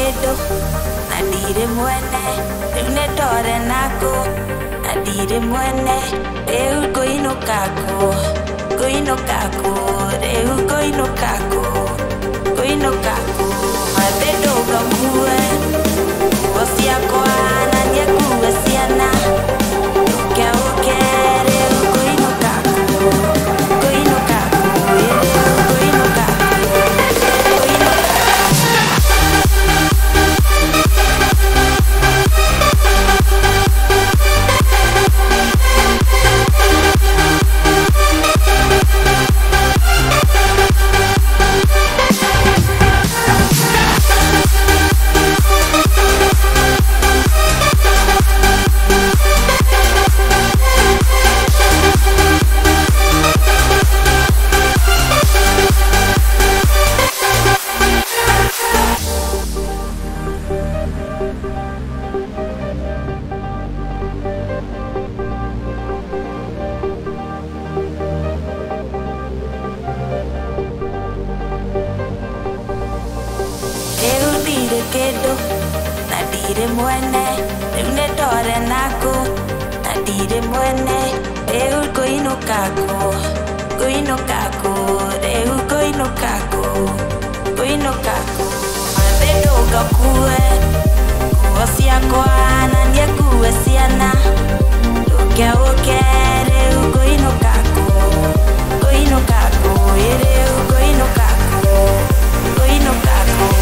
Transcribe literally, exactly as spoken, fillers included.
kĩndũ na ndirĩ mwene, rĩu nĩ ndore naku na ndirĩ mwene, rĩu ngũinũka kũ, ngũinũka kũ, rĩu ngũinũka kũ, ngũinũka kũ, mathĩ ndũgamue nguo ciakwa na niĩ ngue ciana, ũke ũke rĩu ngũinũka kũ, ngũinũka kũ, rĩu ngũinũka kũ, ngũinũka kĩndũ na ndirĩ mwene, rĩu nĩ ndore naku na ndirĩ mwene, rĩu ngũinũka kũ, ngũinũka kũ, rĩu ngũinũka kũ, ngũinũka kũ, mathĩ ndũgakue nguo ciakwa na niĩ ngue ciana, ũke ũke rĩu ngũinũka kũ, ngũinũka kũ, rĩu ngũinũka kũ, ngũinũka kũ.